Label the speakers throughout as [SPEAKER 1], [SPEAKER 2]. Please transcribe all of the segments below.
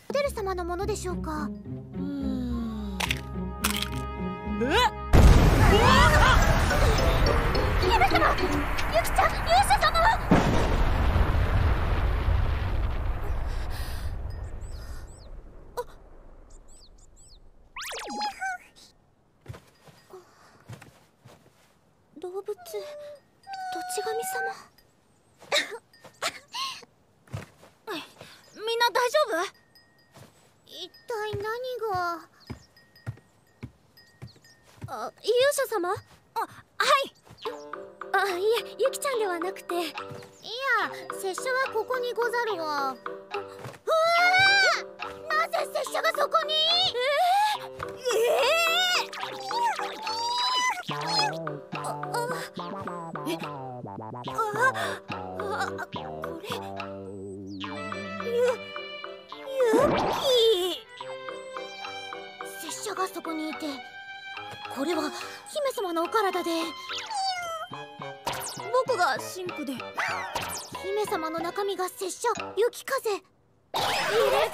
[SPEAKER 1] テル様のものでしょうか。姫様、ユキちゃん、勇者様は。動物、土地神様。みんな大丈夫？一体何が。勇者様？はい。いえ、ユキちゃんではなくて。いや、拙者はここにござるわ。なぜ拙者がそこに？これユキ。拙者がそこにいて、これは姫様のお体で、僕が神父で、姫様の中身が拙者雪風。入れ替わって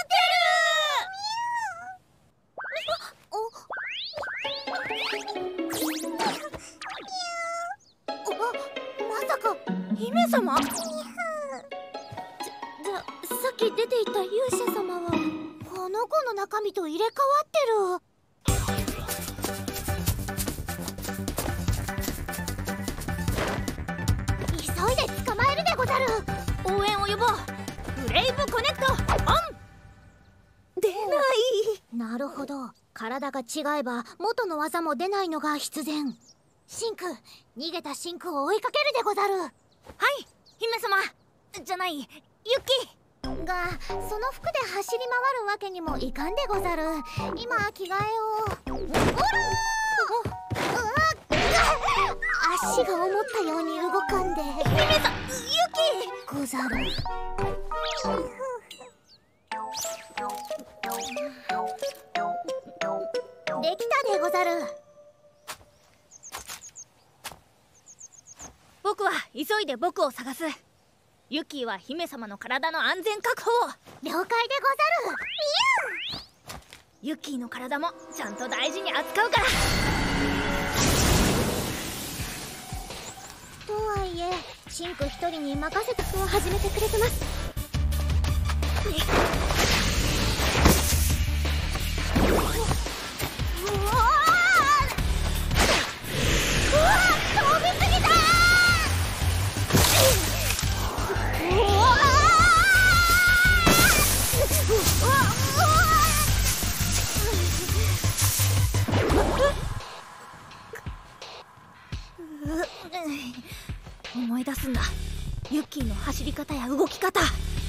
[SPEAKER 1] る。まさか姫様？さっき出ていた勇者様はこの子の中身と入れ替わってる。急いで捕まえるでござる。応援を呼ぼう。ブレイブコネクトオン。出ない。なるほど、体が違えば元の技も出ないのが必然。シンク、逃げたシンクを追いかけるでござる。はい、姫様。じゃない、ユキがその服で走り回るわけにもいかんでござる。今着替えを。おら足が思ったように動かんで。姫さん、ユキござる。できたでござる。
[SPEAKER 2] 僕は急いで僕を探す。ユキは姫様の体の安全確保を。
[SPEAKER 1] 了解でござる。
[SPEAKER 2] ユキの体もちゃんと大事に扱うから。
[SPEAKER 1] とはいえ、シンク一人に任せた人を始めてくれてます。飛びすぎた。
[SPEAKER 2] 思い出すんだ、ユッキーの走り方や動き方。